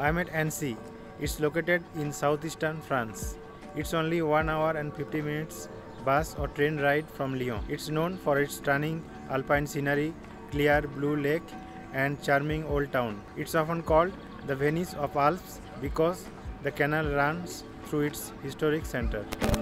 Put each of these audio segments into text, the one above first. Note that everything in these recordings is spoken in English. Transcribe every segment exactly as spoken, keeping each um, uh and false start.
I'm at Annecy. It's located in southeastern France. It's only one hour and fifty minutes bus or train ride from Lyon. It's known for its stunning Alpine scenery, clear blue lake, and charming old town. It's often called the Venice of Alps because the canal runs through its historic center.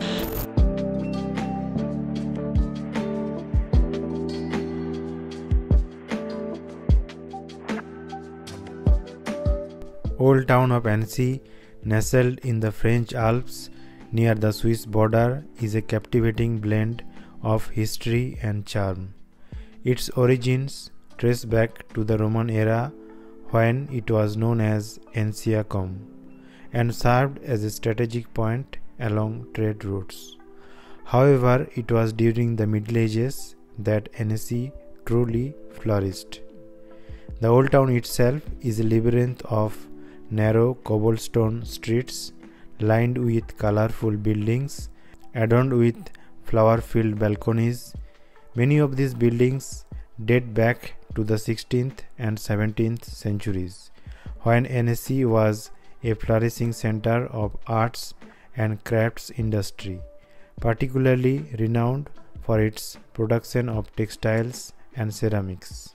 Old town of Annecy, nestled in the French Alps near the Swiss border, is a captivating blend of history and charm. Its origins trace back to the Roman era when it was known as Anciacum and served as a strategic point along trade routes. However, it was during the Middle Ages that Annecy truly flourished. The old town itself is a labyrinth of narrow cobblestone streets lined with colorful buildings adorned with flower-filled balconies. Many of these buildings date back to the sixteenth and seventeenth centuries, when Annecy was a flourishing center of arts and crafts industry, particularly renowned for its production of textiles and ceramics.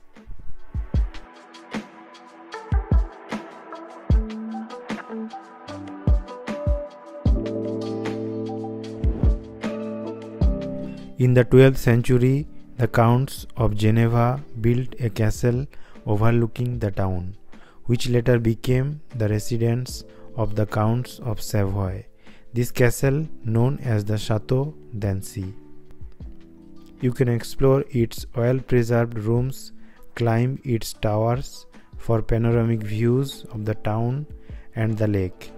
In the twelfth century, the Counts of Geneva built a castle overlooking the town, which later became the residence of the Counts of Savoy. This castle, known as the Château d'Annecy. You can explore its well-preserved rooms, climb its towers for panoramic views of the town and the lake.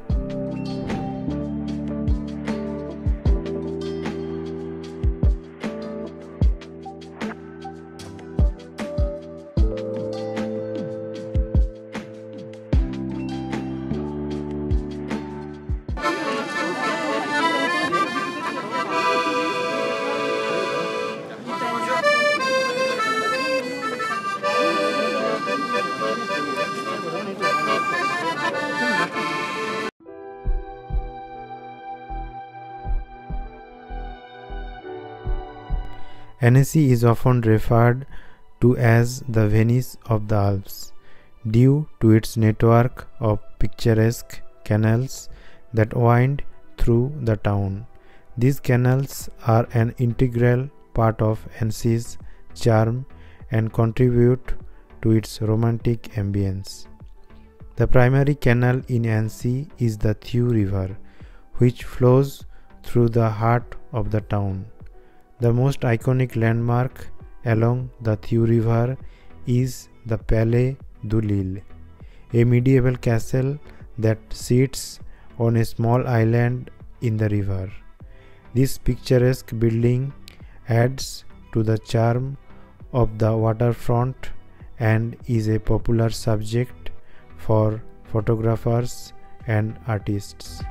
Annecy is often referred to as the Venice of the Alps due to its network of picturesque canals that wind through the town. These canals are an integral part of Annecy's charm and contribute to its romantic ambience. The primary canal in Annecy is the Thew River, which flows through the heart of the town. The most iconic landmark along the Thew River is the Palais du Lille, a medieval castle that sits on a small island in the river. This picturesque building adds to the charm of the waterfront and is a popular subject for photographers and artists.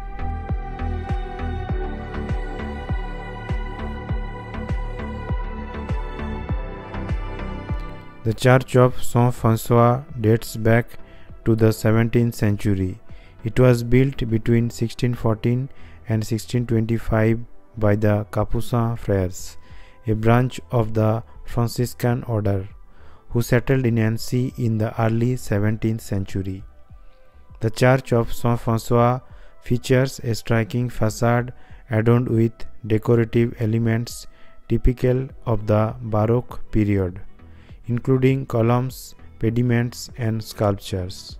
The Church of Saint François dates back to the seventeenth century. It was built between sixteen fourteen and sixteen twenty-five by the Capucin friars, a branch of the Franciscan order, who settled in Annecy in the early seventeenth century. The Church of Saint François features a striking facade adorned with decorative elements typical of the Baroque period, including columns, pediments, and sculptures.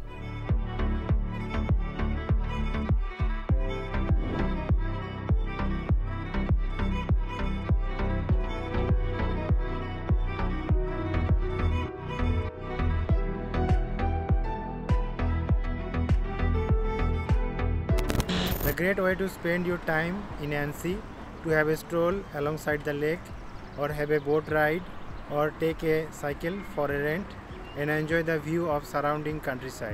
A great way to spend your time in Annecy, to have a stroll alongside the lake, or have a boat ride, or take a cycle for a rent and enjoy the view of surrounding countryside.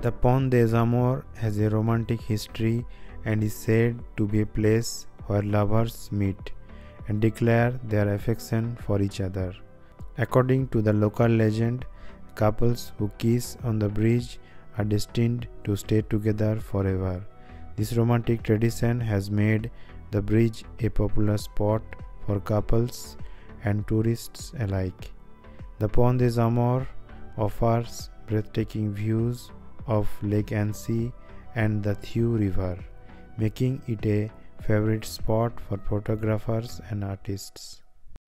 The Pont des Amours has a romantic history and is said to be a place where lovers meet and declare their affection for each other. According to the local legend, couples who kiss on the bridge are destined to stay together forever. This romantic tradition has made the bridge a popular spot for couples and tourists alike. The Pont des Amours offers breathtaking views of Lake Annecy and the Thew River, making it a favorite spot for photographers and artists.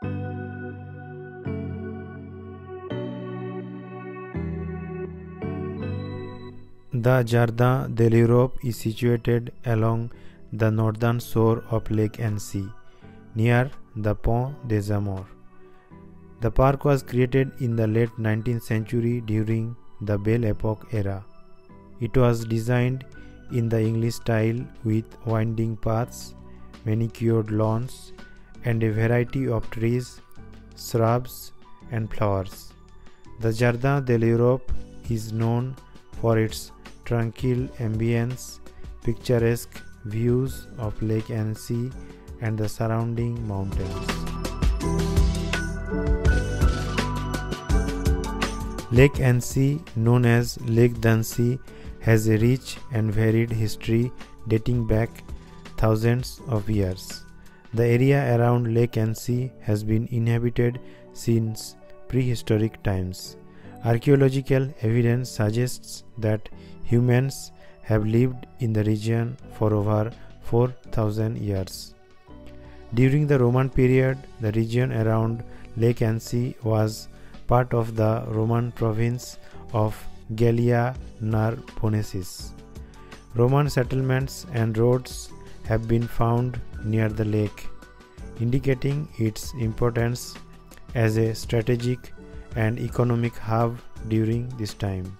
The Jardin de l'Europe is situated along the northern shore of Lake Annecy, near the Pont des Amours. The park was created in the late nineteenth century during the Belle Epoque era. It was designed in the English style with winding paths, manicured lawns, and a variety of trees, shrubs, and flowers. The Jardin de l'Europe is known for its tranquil ambience, picturesque views of Lake Annecy and the surrounding mountains. Lake Annecy, known as Lake d'Annecy, has a rich and varied history dating back thousands of years. The area around Lake Annecy has been inhabited since prehistoric times. Archaeological evidence suggests that humans have lived in the region for over four thousand years. During the Roman period, the region around Lake Annecy was part of the Roman province of Gallia Narbonensis. Roman settlements and roads have been found near the lake, indicating its importance as a strategic and economic hub during this time.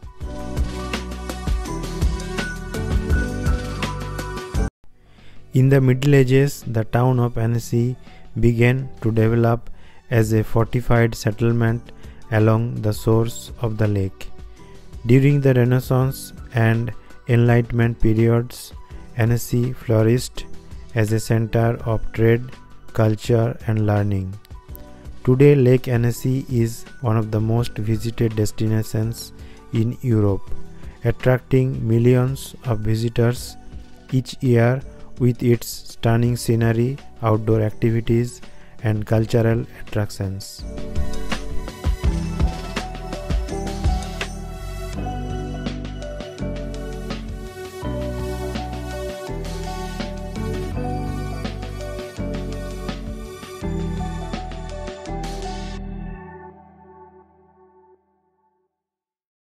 In the Middle Ages, the town of Annecy began to develop as a fortified settlement along the shores of the lake. During the Renaissance and Enlightenment periods, Annecy flourished as a center of trade, culture, and learning. Today, Lake Annecy is one of the most visited destinations in Europe, attracting millions of visitors each year with its stunning scenery, outdoor activities, and cultural attractions.